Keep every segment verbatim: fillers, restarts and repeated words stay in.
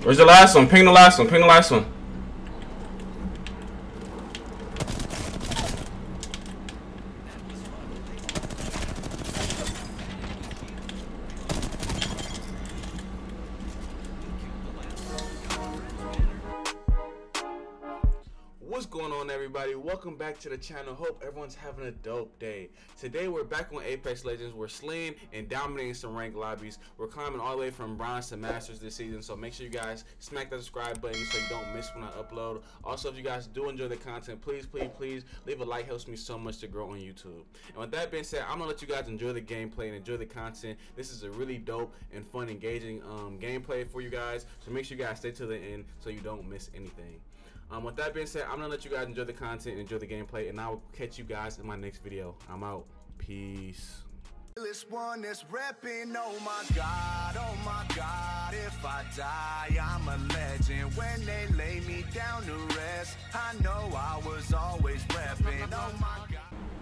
Where's the last one? Ping the last one. Ping the last one. What's going on, everybody? Welcome back to the channel. Hope everyone's having a dope day. Today we're back on Apex Legends. We're slaying and dominating some ranked lobbies. We're climbing all the way from bronze to masters this season, so make sure you guys smack that subscribe button so you don't miss when I upload. Also, if you guys do enjoy the content, please please please leave a like. Helps me so much to grow on YouTube. And with that being said, I'm gonna let you guys enjoy the gameplay and enjoy the content. This is a really dope and fun, engaging um, gameplay for you guys, so make sure you guys stay to the end so you don't miss anything. Um, with that being said, I'm gonna let you guys enjoy the content, enjoy the gameplay, and I will catch you guys in my next video. I'm out. Peace. This one is repping, oh my god, oh my god. If I die, I'm a legend. When they lay me down to rest, I know I was always repping, oh my god.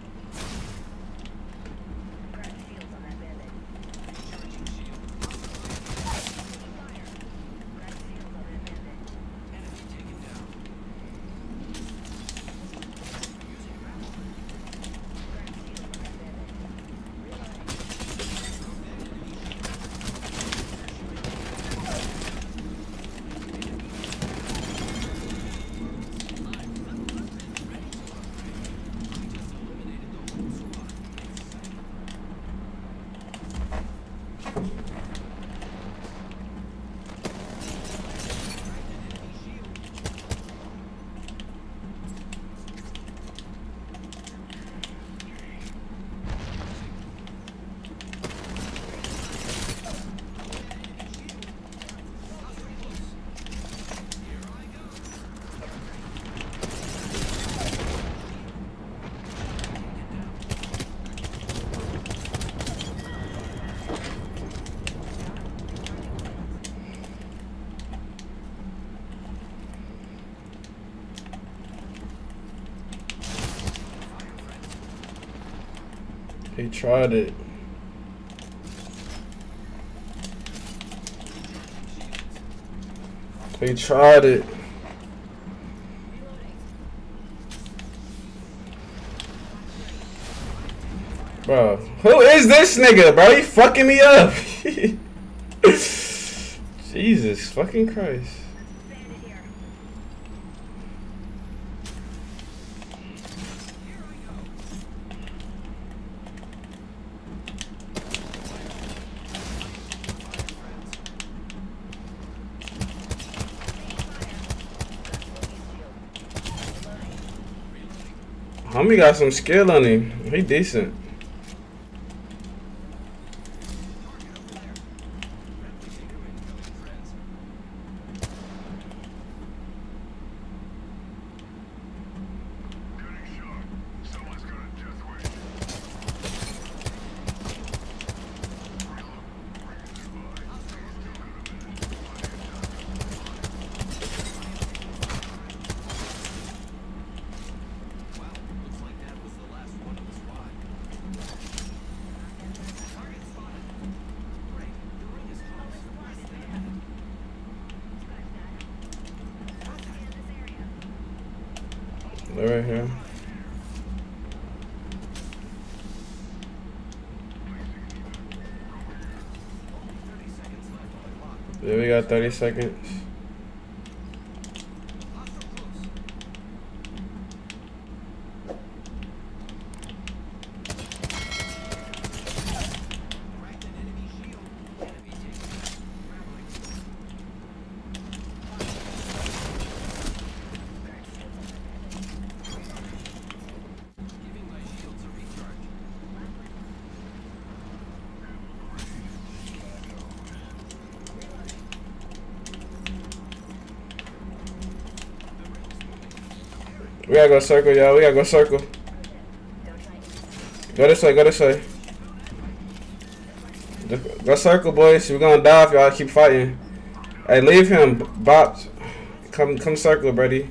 He tried it. He tried it. Bro, who is this nigga, bro? He fucking me up. Jesus fucking Christ. Homie got some skill on him. He decent. They're right here. Yeah, we got thirty seconds. We gotta go circle, y'all. We gotta go circle. Go this way, go this way. Go circle, boys. We're gonna die if y'all keep fighting. Hey, leave him, Bop. Come, come circle, buddy.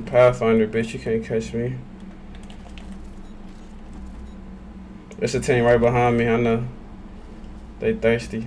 I'm Pathfinder, bitch. You can't catch me. There's a team right behind me. I know. They thirsty.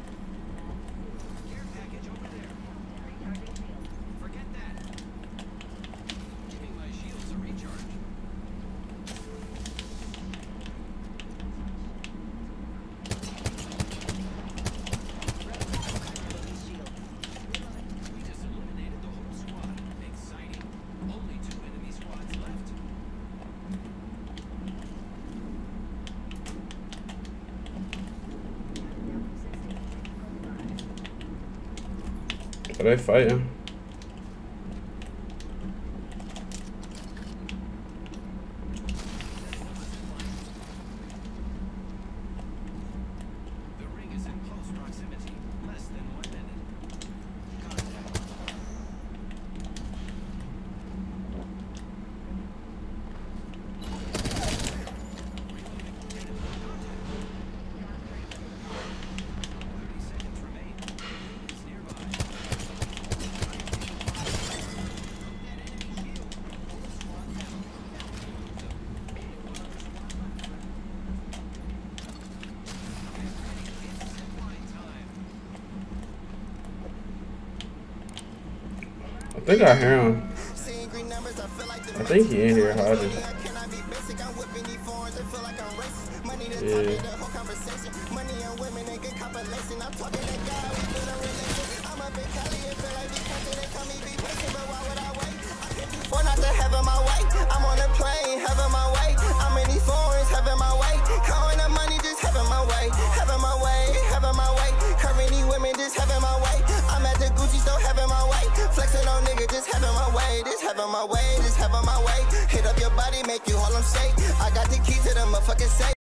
Are they fighting? I think I hear him. I think he in here hiding. Yeah. For not to having my way, I'm on a plane, having my way. I'm in these foreigns, having my way. Counting the money, just having my way, having my way, having my way. Curving these women, just having my way. I'm at the Gucci store, having my way. Flexing on nigga, just having my way, just having my way, just having my way. Hit up your body, make you all them shake. I got the key to the motherfucking safe.